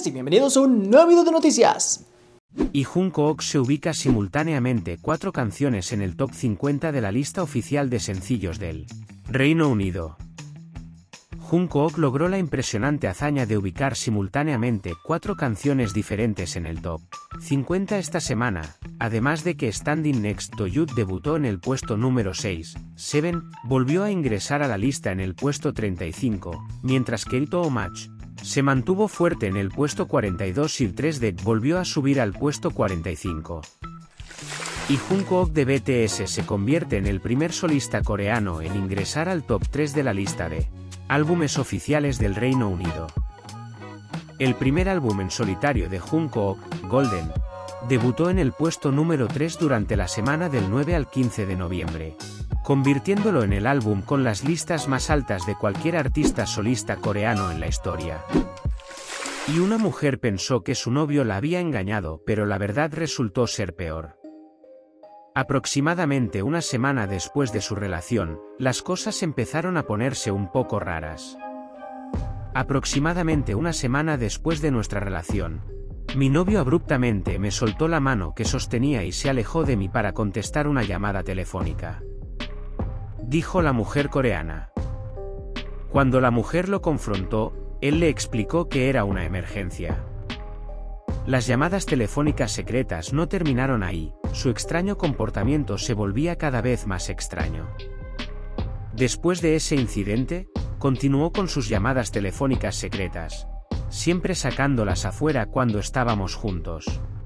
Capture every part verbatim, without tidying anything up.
y bienvenidos a un nuevo video de noticias. Y Jungkook se ubica simultáneamente cuatro canciones en el top cincuenta de la lista oficial de sencillos del Reino Unido. Jungkook logró la impresionante hazaña de ubicar simultáneamente cuatro canciones diferentes en el top cincuenta esta semana, además de que Standing Next to You debutó en el puesto número seis, Seven volvió a ingresar a la lista en el puesto treinta y cinco, mientras que It Too Much se mantuvo fuerte en el puesto cuarenta y dos y tres D volvió a subir al puesto cuarenta y cinco. Y Jungkook de B T S se convierte en el primer solista coreano en ingresar al top tres de la lista de álbumes oficiales del Reino Unido. El primer álbum en solitario de Jungkook, Golden, debutó en el puesto número tres durante la semana del nueve al quince de noviembre, convirtiéndolo en el álbum con las listas más altas de cualquier artista solista coreano en la historia. Y una mujer pensó que su novio la había engañado, pero la verdad resultó ser peor. Aproximadamente una semana después de su relación, las cosas empezaron a ponerse un poco raras. Aproximadamente una semana después de nuestra relación, mi novio abruptamente me soltó la mano que sostenía y se alejó de mí para contestar una llamada telefónica, dijo la mujer coreana. Cuando la mujer lo confrontó, él le explicó que era una emergencia. Las llamadas telefónicas secretas no terminaron ahí, su extraño comportamiento se volvía cada vez más extraño. Después de ese incidente, continuó con sus llamadas telefónicas secretas, siempre sacándolas afuera cuando estábamos juntos.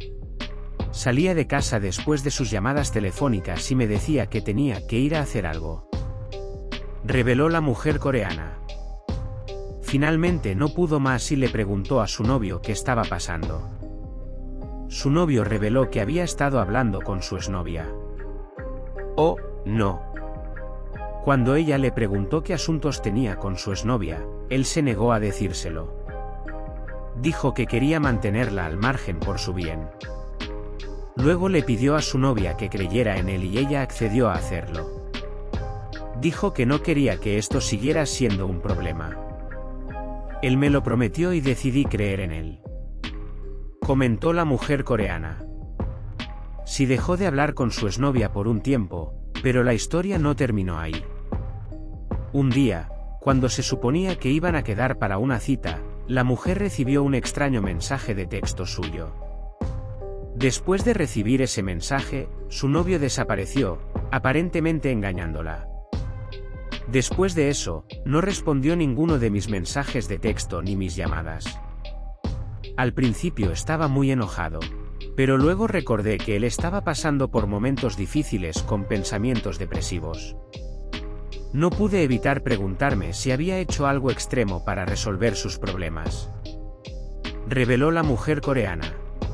Salía de casa después de sus llamadas telefónicas y me decía que tenía que ir a hacer algo, reveló la mujer coreana. Finalmente no pudo más y le preguntó a su novio qué estaba pasando. Su novio reveló que había estado hablando con su exnovia. Oh, no. Cuando ella le preguntó qué asuntos tenía con su exnovia, él se negó a decírselo. Dijo que quería mantenerla al margen por su bien. Luego le pidió a su novia que creyera en él y ella accedió a hacerlo. Dijo que no quería que esto siguiera siendo un problema. Él me lo prometió y decidí creer en él, comentó la mujer coreana. Sí, dejó de hablar con su exnovia por un tiempo, pero la historia no terminó ahí. Un día, cuando se suponía que iban a quedar para una cita, la mujer recibió un extraño mensaje de texto suyo. Después de recibir ese mensaje, su novio desapareció, aparentemente engañándola. Después de eso, no respondió ninguno de mis mensajes de texto ni mis llamadas. Al principio estaba muy enojado, pero luego recordé que él estaba pasando por momentos difíciles con pensamientos depresivos. No pude evitar preguntarme si había hecho algo extremo para resolver sus problemas, reveló la mujer coreana.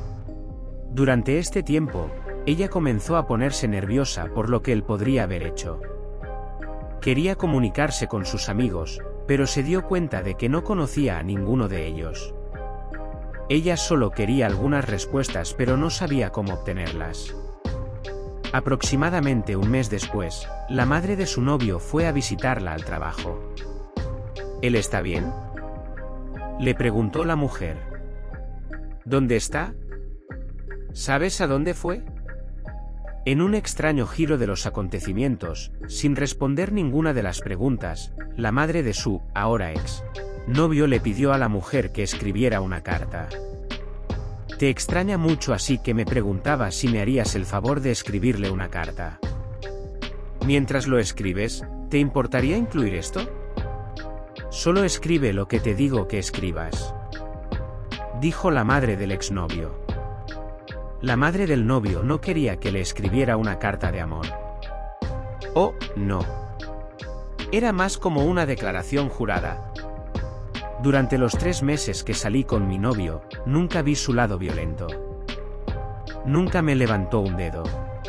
Durante este tiempo, ella comenzó a ponerse nerviosa por lo que él podría haber hecho. Quería comunicarse con sus amigos, pero se dio cuenta de que no conocía a ninguno de ellos. Ella solo quería algunas respuestas pero no sabía cómo obtenerlas. Aproximadamente un mes después, la madre de su novio fue a visitarla al trabajo. ¿Él está bien?, le preguntó la mujer. ¿Dónde está? ¿Sabes a dónde fue? En un extraño giro de los acontecimientos, sin responder ninguna de las preguntas, la madre de su, ahora ex, novio le pidió a la mujer que escribiera una carta. Te extraña mucho, así que me preguntaba si me harías el favor de escribirle una carta. Mientras lo escribes, ¿te importaría incluir esto? Solo escribe lo que te digo que escribas, dijo la madre del exnovio. La madre del novio no quería que le escribiera una carta de amor. Oh, no. Era más como una declaración jurada. Durante los tres meses que salí con mi novio, nunca vi su lado violento. Nunca me levantó un dedo.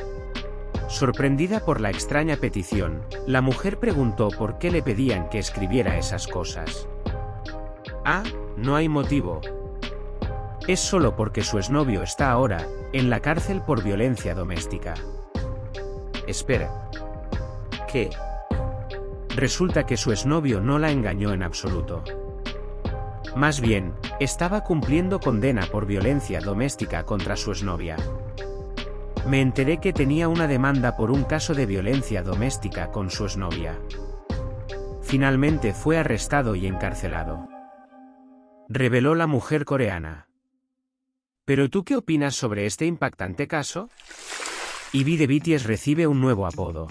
Sorprendida por la extraña petición, la mujer preguntó por qué le pedían que escribiera esas cosas. Ah, no hay motivo. Es solo porque su exnovio está ahora en la cárcel por violencia doméstica. Espera. ¿Qué? Resulta que su exnovio no la engañó en absoluto. Más bien, estaba cumpliendo condena por violencia doméstica contra su exnovia. Me enteré que tenía una demanda por un caso de violencia doméstica con su exnovia. Finalmente fue arrestado y encarcelado, reveló la mujer coreana. ¿Pero tú qué opinas sobre este impactante caso? Y B de B T S recibe un nuevo apodo.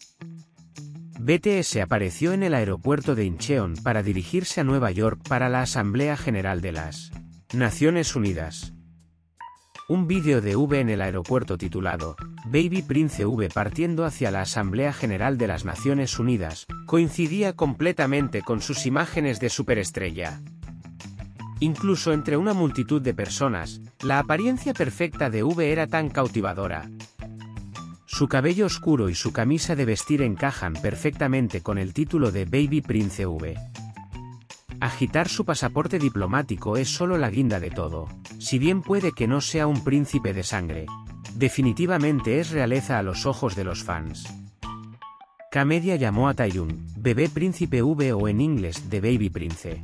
B T S apareció en el aeropuerto de Incheon para dirigirse a Nueva York para la Asamblea General de las Naciones Unidas. Un vídeo de V en el aeropuerto titulado Baby Prince V partiendo hacia la Asamblea General de las Naciones Unidas coincidía completamente con sus imágenes de superestrella. Incluso entre una multitud de personas, la apariencia perfecta de V era tan cautivadora. Su cabello oscuro y su camisa de vestir encajan perfectamente con el título de Baby Prince V. Agitar su pasaporte diplomático es solo la guinda de todo. Si bien puede que no sea un príncipe de sangre, definitivamente es realeza a los ojos de los fans. K-Media llamó a Taeyun, Bebé Príncipe V o en inglés The Baby Prince.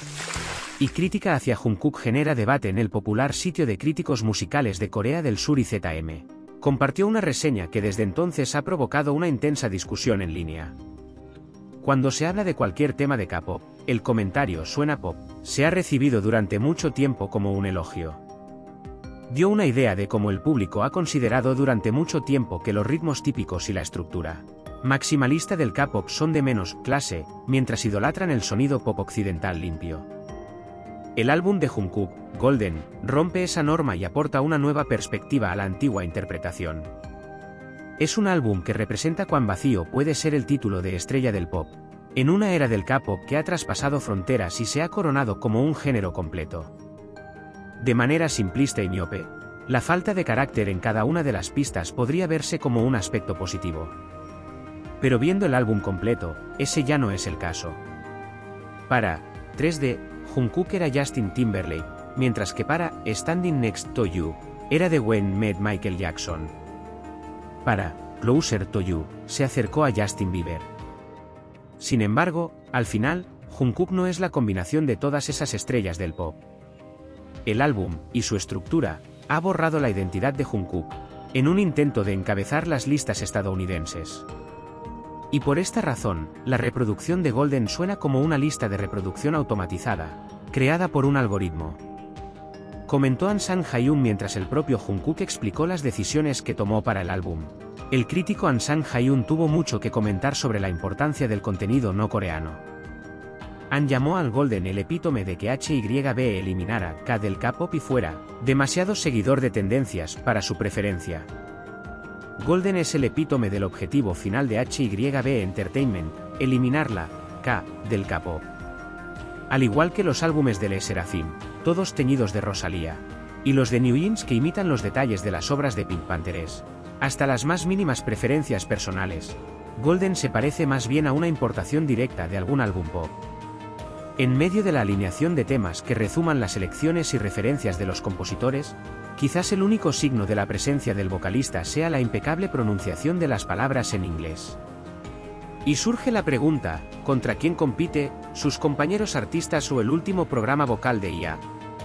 Y crítica hacia Jungkook genera debate en el popular sitio de críticos musicales de Corea del Sur y Z M. Compartió una reseña que desde entonces ha provocado una intensa discusión en línea. Cuando se habla de cualquier tema de K-pop, el comentario "suena pop" se ha recibido durante mucho tiempo como un elogio. Dio una idea de cómo el público ha considerado durante mucho tiempo que los ritmos típicos y la estructura maximalista del K-pop son de menos clase, mientras idolatran el sonido pop occidental limpio. El álbum de Jungkook, Golden, rompe esa norma y aporta una nueva perspectiva a la antigua interpretación. Es un álbum que representa cuán vacío puede ser el título de estrella del pop, en una era del K-pop que ha traspasado fronteras y se ha coronado como un género completo. De manera simplista y miope, la falta de carácter en cada una de las pistas podría verse como un aspecto positivo. Pero viendo el álbum completo, ese ya no es el caso. Para tres D, Jungkook era Justin Timberlake, mientras que para Standing Next to You, era de When Met Michael Jackson. Para Closer to You, se acercó a Justin Bieber. Sin embargo, al final, Jungkook no es la combinación de todas esas estrellas del pop. El álbum, y su estructura, ha borrado la identidad de Jungkook, en un intento de encabezar las listas estadounidenses. Y por esta razón, la reproducción de Golden suena como una lista de reproducción automatizada, creada por un algoritmo. Comentó An Sang Hyun mientras el propio Jungkook explicó las decisiones que tomó para el álbum. El crítico An Sang Hyun tuvo mucho que comentar sobre la importancia del contenido no coreano. An llamó al Golden el epítome de que H Y B eliminara K del K-pop y fuera demasiado seguidor de tendencias para su preferencia. Golden es el epítome del objetivo final de H Y B Entertainment, eliminar la K del K-pop. Al igual que los álbumes de Le Sserafim, todos teñidos de Rosalía, y los de New Jeans que imitan los detalles de las obras de Pink Panthers, hasta las más mínimas preferencias personales, Golden se parece más bien a una importación directa de algún álbum pop. En medio de la alineación de temas que rezuman las elecciones y referencias de los compositores, quizás el único signo de la presencia del vocalista sea la impecable pronunciación de las palabras en inglés. Y surge la pregunta, ¿contra quién compite, sus compañeros artistas o el último programa vocal de I A?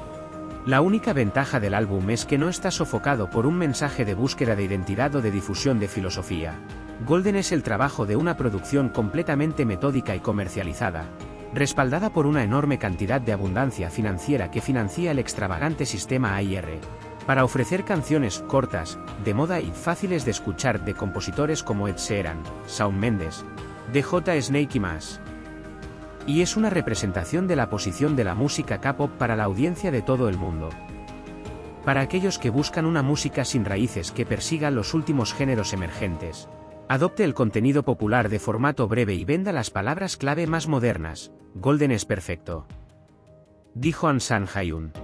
La única ventaja del álbum es que no está sofocado por un mensaje de búsqueda de identidad o de difusión de filosofía. Golden es el trabajo de una producción completamente metódica y comercializada, respaldada por una enorme cantidad de abundancia financiera que financia el extravagante sistema A I R, para ofrecer canciones cortas, de moda y fáciles de escuchar de compositores como Ed Sheeran, Shawn Mendes, D J Snake y más. Y es una representación de la posición de la música K-pop para la audiencia de todo el mundo. Para aquellos que buscan una música sin raíces que persiga los últimos géneros emergentes, adopte el contenido popular de formato breve y venda las palabras clave más modernas, Golden es perfecto, dijo An Sang Hyun.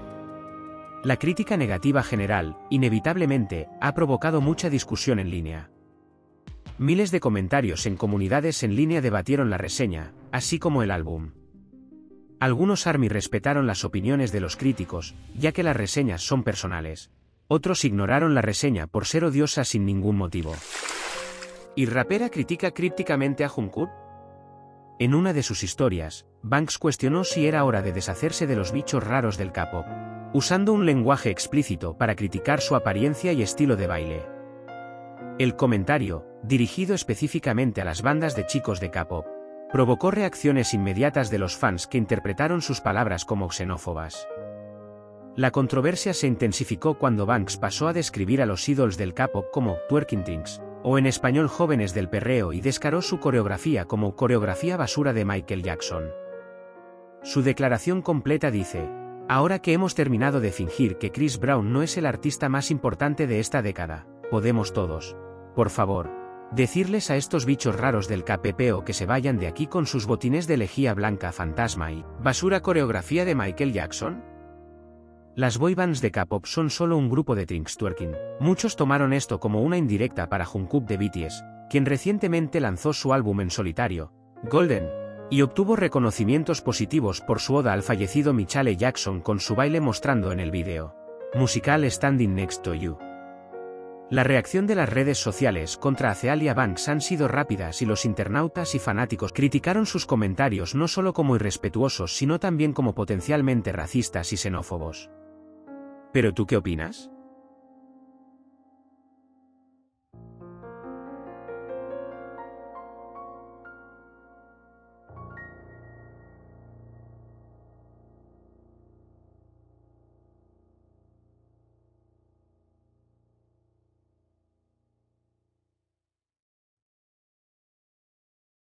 La crítica negativa general, inevitablemente, ha provocado mucha discusión en línea. Miles de comentarios en comunidades en línea debatieron la reseña, así como el álbum. Algunos ARMY respetaron las opiniones de los críticos, ya que las reseñas son personales. Otros ignoraron la reseña por ser odiosa sin ningún motivo. ¿Y rapera critica crípticamente a Jungkook? En una de sus historias, Banks cuestionó si era hora de deshacerse de los bichos raros del K-pop, usando un lenguaje explícito para criticar su apariencia y estilo de baile. El comentario, dirigido específicamente a las bandas de chicos de K-pop, provocó reacciones inmediatas de los fans que interpretaron sus palabras como xenófobas. La controversia se intensificó cuando Banks pasó a describir a los ídols del K-pop como twerking things, o en español jóvenes del perreo, y descaró su coreografía como coreografía basura de Michael Jackson. Su declaración completa dice: ahora que hemos terminado de fingir que Chris Brown no es el artista más importante de esta década, podemos todos, por favor, decirles a estos bichos raros del K P O que se vayan de aquí con sus botines de lejía blanca fantasma y basura coreografía de Michael Jackson. Las boybands de K-pop son solo un grupo de trinks twerking. Muchos tomaron esto como una indirecta para Jungkook de B T S, quien recientemente lanzó su álbum en solitario, Golden, y obtuvo reconocimientos positivos por su oda al fallecido Michael Jackson con su baile mostrando en el vídeo musical Standing Next to You. La reacción de las redes sociales contra Azealia Banks han sido rápidas y los internautas y fanáticos criticaron sus comentarios no solo como irrespetuosos sino también como potencialmente racistas y xenófobos. ¿Pero tú qué opinas?